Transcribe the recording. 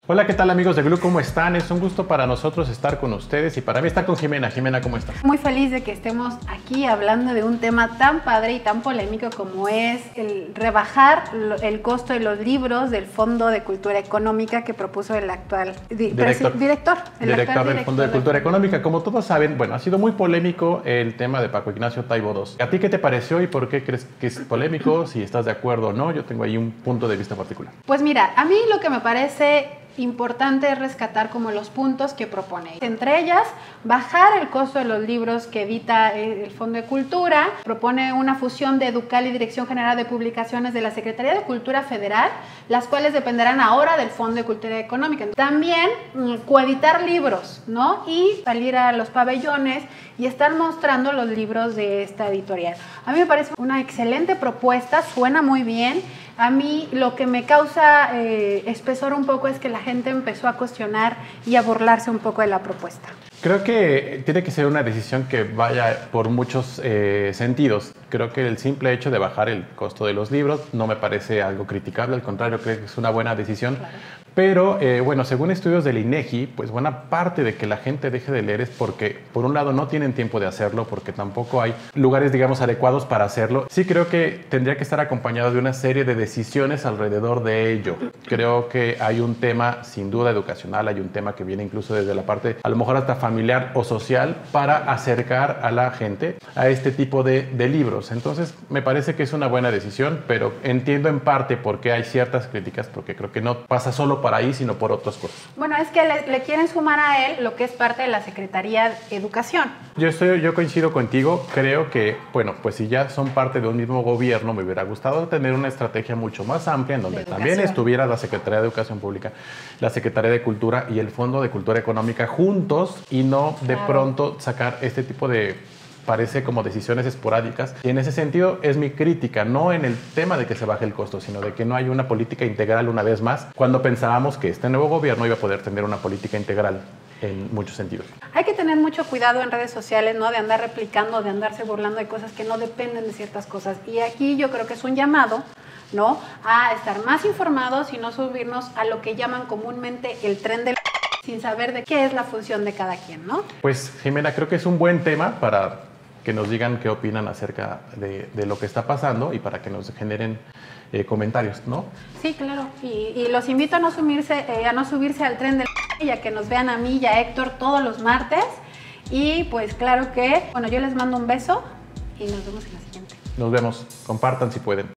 Hola, ¿qué tal amigos de Glu? ¿Cómo están? Es un gusto para nosotros estar con ustedes y para mí estar con Jimena. Jimena, ¿cómo estás? Muy feliz de que estemos aquí hablando de un tema tan padre y tan polémico como es el rebajar el costo de los libros del Fondo de Cultura Económica que propuso el actual director del Fondo de Cultura Económica. Como todos saben, bueno, ha sido muy polémico el tema de Paco Ignacio Taibo II. ¿A ti qué te pareció y por qué crees que es polémico? Si estás de acuerdo o no, yo tengo ahí un punto de vista particular. Pues mira, a mí lo que me parece importante es rescatar como los puntos que propone. Entre ellas, bajar el costo de los libros que edita el Fondo de Cultura. Propone una fusión de Educal y Dirección General de Publicaciones de la Secretaría de Cultura Federal, las cuales dependerán ahora del Fondo de Cultura Económica. También coeditar libros, ¿no? Y salir a los pabellones y estar mostrando los libros de esta editorial. A mí me parece una excelente propuesta, suena muy bien. A mí lo que me causa espesor un poco es que la gente empezó a cuestionar y a burlarse un poco de la propuesta. Creo que tiene que ser una decisión que vaya por muchos sentidos. Creo que el simple hecho de bajar el costo de los libros no me parece algo criticable, al contrario, creo que es una buena decisión. Claro. Pero, bueno, según estudios del INEGI, pues buena parte de que la gente deje de leer es porque, por un lado, no tienen tiempo de hacerlo, porque tampoco hay lugares, digamos, adecuados para hacerlo. Sí creo que tendría que estar acompañado de una serie de decisiones alrededor de ello. Creo que hay un tema, sin duda, educacional, hay un tema que viene incluso desde la parte, a lo mejor hasta familiar o social, para acercar a la gente a este tipo de libros. Entonces, me parece que es una buena decisión, pero entiendo en parte por qué hay ciertas críticas, porque creo que no pasa solo para ahí, sino por otras cosas. Bueno, es que le quieren sumar a él lo que es parte de la Secretaría de Educación. Yo coincido contigo, creo que, bueno, pues si ya son parte de un mismo gobierno, me hubiera gustado tener una estrategia mucho más amplia en donde también estuviera la Secretaría de Educación Pública, la Secretaría de Cultura y el Fondo de Cultura Económica juntos y no de pronto sacar este tipo de, parece como decisiones esporádicas. Y en ese sentido es mi crítica, no en el tema de que se baje el costo, sino de que no hay una política integral una vez más, cuando pensábamos que este nuevo gobierno iba a poder tener una política integral en muchos sentidos. Hay que tener mucho cuidado en redes sociales, ¿no? De andar replicando, de andarse burlando de cosas que no dependen de ciertas cosas. Y aquí yo creo que es un llamado, ¿no?, a estar más informados y no subirnos a lo que llaman comúnmente el tren del sin saber de qué es la función de cada quien, ¿no? Pues, Jimena, creo que es un buen tema para que nos digan qué opinan acerca de lo que está pasando y para que nos generen comentarios, ¿no? Sí, claro. Y los invito a no subirse al tren del y a que nos vean a mí y a Héctor todos los martes. Y pues claro que, bueno, yo les mando un beso y nos vemos en la siguiente. Nos vemos. Compartan si pueden.